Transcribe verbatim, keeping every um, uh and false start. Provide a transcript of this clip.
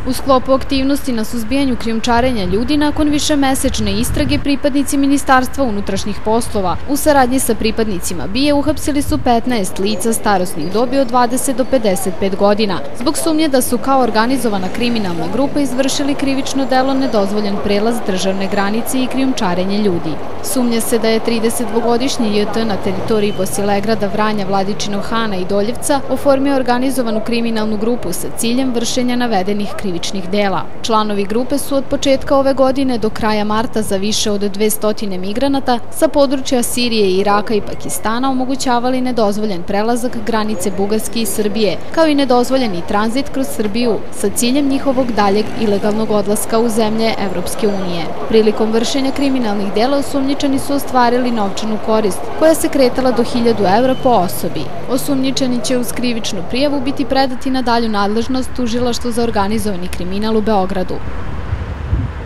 U sklopu aktivnosti na suzbijanju krijumčarenja ljudi nakon višemesečne istrage pripadnici Ministarstva unutrašnjih poslova u saradnji sa pripadnicima BIA uhapsili su petnaest lica starosnih dobi od dvadeset do pedeset pet godina zbog sumnje da su kao organizovana kriminalna grupa izvršili krivično delo nedozvoljen prelaz državne granice i krijumčarenje ljudi. Sumnja se da je tridesetdvogodišnji J T na teritoriji Bosilegrada, Vranja, Vladičinog Hana i Doljevca oformio organizovanu kriminalnu grupu sa ciljem vršenja navedenih krivičnih dela. Članovi grupe su od početka ove godine do kraja marta za više od dvesta migranata sa područja Sirije, Iraka i Pakistana omogućavali nedozvoljen prelazak granice Bugarske i Srbije, kao i nedozvoljeni tranzit kroz Srbiju sa ciljem njihovog daljeg ilegalnog odlaska u zemlje Evropske unije. Prilikom vršenja kriminalnih dela osumnjičeni su ostvarili novčanu korist, koja se kretala do hiljadu evra po osobi. Osumnjičeni će uz krivičnu prijavu biti predati na dalju nadležnost Tužilaštvu za organizovani kriminal u Beogradu.